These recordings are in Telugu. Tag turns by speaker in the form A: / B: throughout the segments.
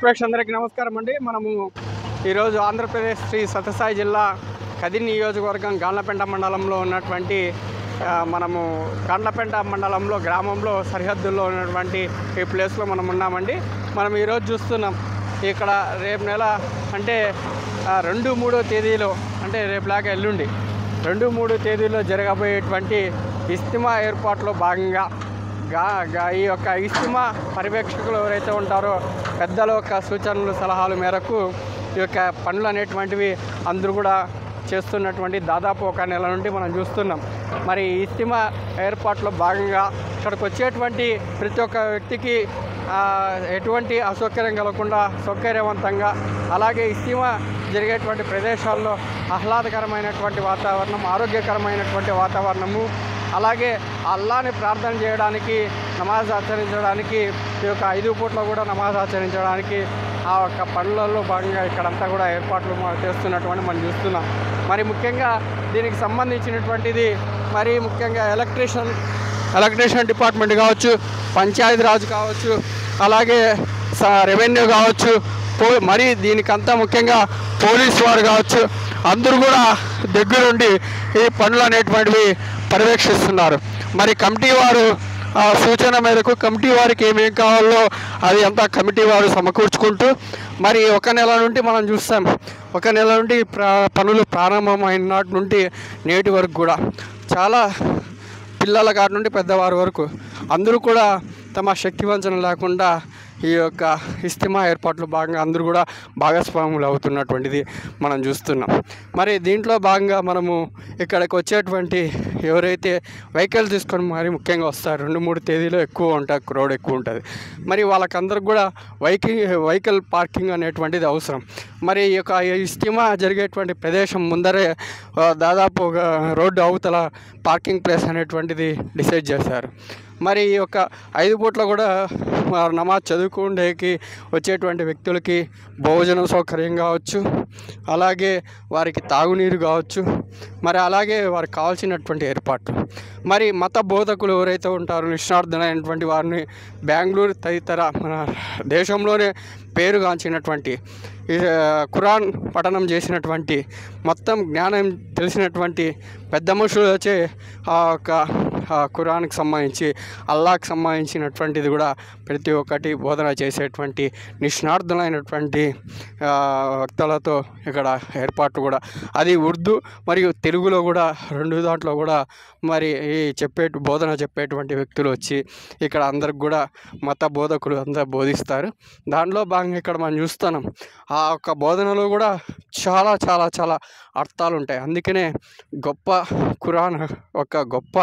A: ప్రేక్షకులందరికీ నమస్కారం అండి. మనము ఈరోజు ఆంధ్రప్రదేశ్ శ్రీ సత్యసాయి జిల్లా కదిరి నియోజకవర్గం గాండ్లపెంట మండలంలో ఉన్నటువంటి మనము గాండ్లపెంట మండలంలో గ్రామంలో సరిహద్దుల్లో ఉన్నటువంటి ఈ ప్లేస్లో మనం ఉన్నామండి. మనం ఈరోజు చూస్తున్నాం ఇక్కడ రేపు నెల అంటే 2-3 తేదీలో అంటే రేపు లేక ఎల్లుండి 2-3 తేదీలో జరగబోయేటువంటి ఇజ్తిమా ఏర్పాట్లో భాగంగా ఈ యొక్క ఇజ్తిమా పర్యవేక్షకులు ఎవరైతే ఉంటారో పెద్దల యొక్క సూచనలు సలహాల మేరకు ఈ యొక్క పనులు అనేటువంటివి అందరూ కూడా చేస్తున్నటువంటి దాదాపు 1 నెల నుండి మనం చూస్తున్నాం. మరి ఇజ్తిమా ఏర్పాట్లో భాగంగా ఇక్కడికి వచ్చేటువంటి ప్రతి ఒక్క వ్యక్తికి ఎటువంటి అసౌకర్యం కలగకుండా సౌకర్యవంతంగా, అలాగే ఇజ్తిమా జరిగేటువంటి ప్రదేశాల్లో ఆహ్లాదకరమైనటువంటి వాతావరణం, ఆరోగ్యకరమైనటువంటి వాతావరణము, అలాగే అల్లాని ప్రార్థన చేయడానికి, నమాజ్ ఆచరించడానికి, ఈ యొక్క 5 పూట్ల కూడా నమాజ్ ఆచరించడానికి ఆ యొక్క పనులలో భాగంగా ఇక్కడంతా కూడా ఏర్పాట్లు చేస్తున్నటువంటి మనం చూస్తున్నాం. మరి ముఖ్యంగా దీనికి సంబంధించినటువంటిది మరి ముఖ్యంగా ఎలక్ట్రీషియన్ డిపార్ట్మెంట్ కావచ్చు, పంచాయతీరాజ్ కావచ్చు, అలాగే రెవెన్యూ కావచ్చు, మరి దీనికంతా ముఖ్యంగా పోలీసు వారు కావచ్చు, అందరూ కూడా దగ్గరుండి ఈ పనులు అనేటువంటివి పర్యవేక్షిస్తున్నారు. మరి కమిటీ వారు సూచన మేరకు కమిటీ వారికి ఏమేం కావాలో అది అంతా కమిటీ వారు సమకూర్చుకుంటూ మరి 1 నెల నుండి మనం చూస్తాం. 1 నెల నుండి పనులు ప్రారంభమైన నాటి నుండి నేటి వరకు కూడా చాలా పిల్లల కాటి నుండి పెద్దవారి వరకు అందరూ కూడా తమ శక్తి వంచన లేకుండా ఈ యొక్క ఇజ్తిమా ఏర్పాట్లు భాగంగా అందరూ కూడా భాగస్వాములు అవుతున్నటువంటిది మనం చూస్తున్నాం. మరి దీంట్లో భాగంగా మనము ఇక్కడికి వచ్చేటువంటి ఎవరైతే వెహికల్ తీసుకొని మరి ముఖ్యంగా వస్తారు, 2-3 తేదీలో ఎక్కువ ఉంటుంది, క్రౌడ్ ఎక్కువ ఉంటుంది. మరి వాళ్ళకందరికి కూడా వెహికల్ పార్కింగ్ అనేటువంటిది అవసరం. మరి ఈ యొక్క ఇజ్తిమా జరిగేటువంటి ప్రదేశం ముందరే దాదాపు రోడ్డు అవతల పార్కింగ్ ప్లేస్ అనేటువంటిది డిసైడ్ చేశారు. మరి ఈ యొక్క 5 పూట్ల కూడా నమాజ్ చదువుకుండేకి వచ్చేటువంటి వ్యక్తులకి భోజనం సౌకర్యం కావచ్చు, అలాగే వారికి తాగునీరు కావచ్చు, మరి అలాగే వారికి కావాల్సినటువంటి ఏర్పాట్లు. మరి మత బోధకులు ఎవరైతే ఉంటారో నిష్ణార్థులైనటువంటి వారిని బెంగళూరు తదితర మన దేశంలోనే పేరుగాంచినటువంటి ఖురాన్ పఠనం చేసినటువంటి మొత్తం జ్ఞానం తెలిసినటువంటి పెద్ద మనుషులు వచ్చే ఆ యొక్క ఖురాన్కి సంబంధించి అల్లాహ్కి సంబంధించినటువంటిది కూడా ప్రతి ఒక్కటి బోధన చేసేటువంటి నిష్ణార్థులైనటువంటి వ్యక్తులతో ఇక్కడ ఏర్పాట్లు కూడా అది ఉర్దూ మరియు తెలుగులో కూడా 2 దాంట్లో కూడా మరి ఈ బోధన చెప్పేటువంటి వ్యక్తులు వచ్చి ఇక్కడ అందరికి కూడా మత బోధకులు అందరూ బోధిస్తారు. దానిలో భాగంగా ఇక్కడ మనం చూస్తున్నాం ఆ యొక్క బోధనలో కూడా చాలా చాలా చాలా అర్థాలు ఉంటాయి. అందుకనే గొప్ప ఖురాన్ ఒక గొప్ప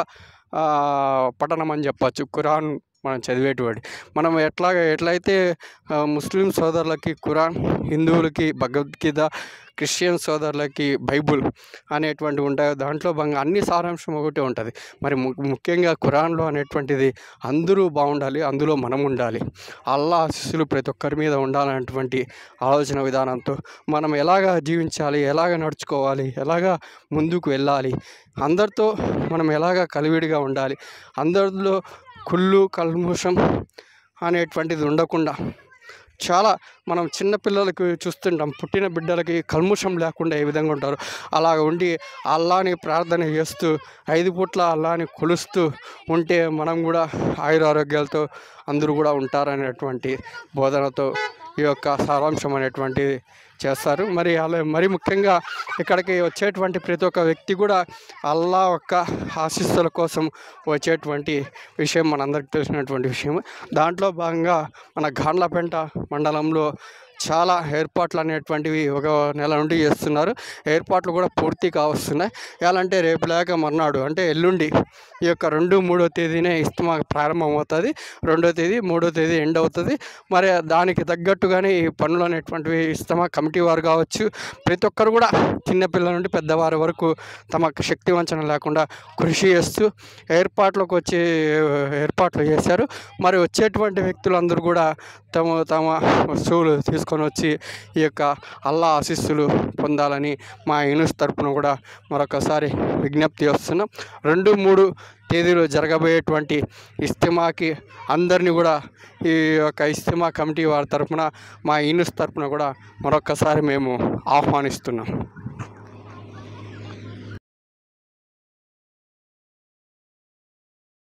A: పఠనం అని చెప్పచ్చు. ఖురాన్ మనం చదివేటువంటి మనం ఎట్లయితే ముస్లిం సోదరులకి ఖురాన్, హిందువులకి భగవద్గీత, క్రిస్టియన్ సోదరులకి బైబుల్ అనేటువంటివి ఉంటాయో దాంట్లో భాగంగా అన్ని సారాంశం ఒకటే ఉంటుంది. మరి ముఖ్యంగా ఖురాన్లో అనేటువంటిది అందరూ బాగుండాలి, అందులో మనం ఉండాలి, అల్లాహ్ ఆశీస్సులు ప్రతి ఒక్కరి మీద ఉండాలనేటువంటి ఆలోచన విధానంతో మనం ఎలాగ జీవించాలి, ఎలాగ నడుచుకోవాలి, ఎలాగ ముందుకు వెళ్ళాలి, అందరితో మనం ఎలాగ కలివిడిగా ఉండాలి, అందరిలో కుళ్ళు కల్మషం అనేటువంటిది ఉండకుండా చాలా మనం చిన్నపిల్లలకి చూస్తుంటాం, పుట్టిన బిడ్డలకి కల్ముషం లేకుండా ఏ విధంగా ఉంటారు అలాగ ఉండి అల్లాని ప్రార్థన చేస్తూ 5 పూట్ల అల్లాని కొలుస్తూ ఉంటే మనం కూడా ఆయురారోగ్యాలతో అందరూ కూడా ఉంటారనేటువంటి బోధనతో ఈ యొక్క సారాంశం అనేటువంటిది చేస్తారు. మరి ముఖ్యంగా ఇక్కడికి వచ్చేటువంటి ప్రతి ఒక్క వ్యక్తి కూడా అల్లా యొక్క ఆశీస్సుల కోసం వచ్చేటువంటి విషయం మనందరికీ తెలిసినటువంటి విషయం. దాంట్లో భాగంగా మన గాండ్లపెంట మండలంలో చాలా ఏర్పాట్లు అనేటువంటివి 1 నెల నుండి చేస్తున్నారు. ఏర్పాట్లు కూడా పూర్తి కావస్తున్నాయి. ఎలా అంటే రేపు లేక మర్నాడు అంటే ఎల్లుండి ఈ యొక్క 2-3 తేదీనే ఇజ్తిమా ప్రారంభం అవుతుంది. 2వ తేదీ 3వ తేదీ ఎండ్ అవుతుంది. మరి దానికి తగ్గట్టుగానే ఈ పనులు అనేటువంటివి ఇజ్తిమా కమిటీ వారు కావచ్చు, ప్రతి ఒక్కరు కూడా చిన్నపిల్లల నుండి పెద్దవారి వరకు తమ శక్తి వంచన లేకుండా కృషి చేస్తూ ఏర్పాట్లు చేశారు. మరి వచ్చేటువంటి వ్యక్తులందరూ కూడా తమ వస్తువులు తీసుకు తీసుకొని వచ్చి ఈ యొక్క అల్లా ఆశీస్సులు పొందాలని మా యూనిస్ తరపున కూడా మరొకసారి విజ్ఞప్తి చేస్తున్నాం. 2-3 తేదీలో జరగబోయేటువంటి ఇజ్తిమాకి అందరినీ కూడా ఈ యొక్క ఇజ్తిమా కమిటీ వారి తరపున మా యూనిస్ తరపున కూడా మరొకసారి మేము ఆహ్వానిస్తున్నాం.